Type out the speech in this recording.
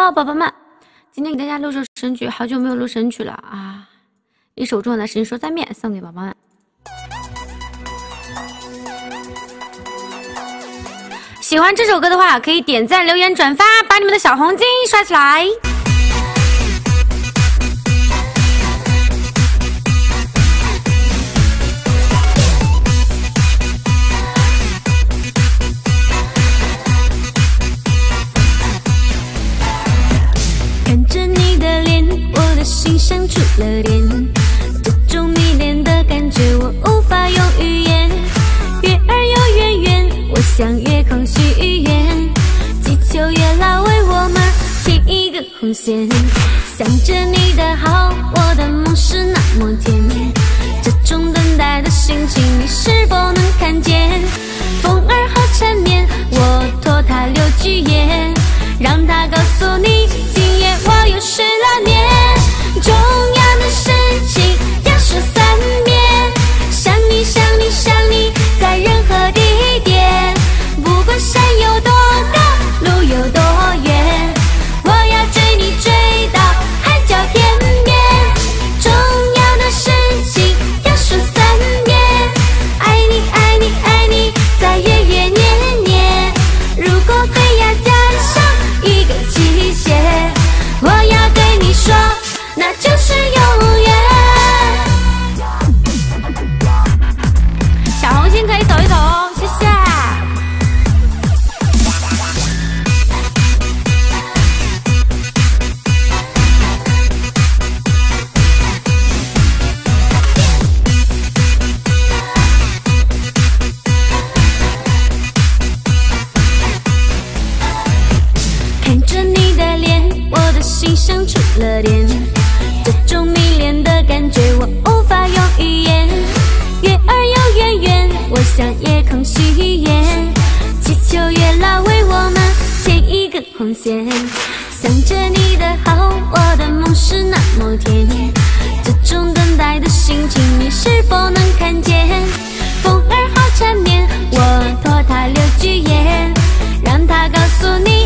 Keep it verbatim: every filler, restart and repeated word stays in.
好，宝宝们，今天给大家录首神曲，好久没有录神曲了啊！一首重要的神说三遍，送给宝宝们。喜欢这首歌的话，可以点赞、留言、转发，把你们的小红金刷起来。 看着你的脸，我的心像触了电，这种迷恋的感觉我无法用语言。月儿又圆圆，我向夜空许愿，祈求月老为我们牵一个红线。想着你的好，我的梦是那么甜，这种等待的心情你是否能看见？风儿好缠绵，我托他留句言，让他告诉你今夜我又失了眠。重要的事情要说三遍，想你想你想你在任何地点，不管山有多高路有多远，我要追你追到海角天边。重要的事情要说三遍，爱你爱你爱你在夜夜年年，如果非要加上一个期限，我要对你说那就是永远。 小红心可以走一走哦，谢谢。 看着你的脸，我的心像触了电，这种迷恋的感觉我无法用语言。月儿又圆圆，我向夜空许愿，祈求月老为我们牵一根红线。想着你的好，我的梦是那么甜，这种等待的心情你是否能看见？风儿好缠绵，我托他留句言，让他告诉你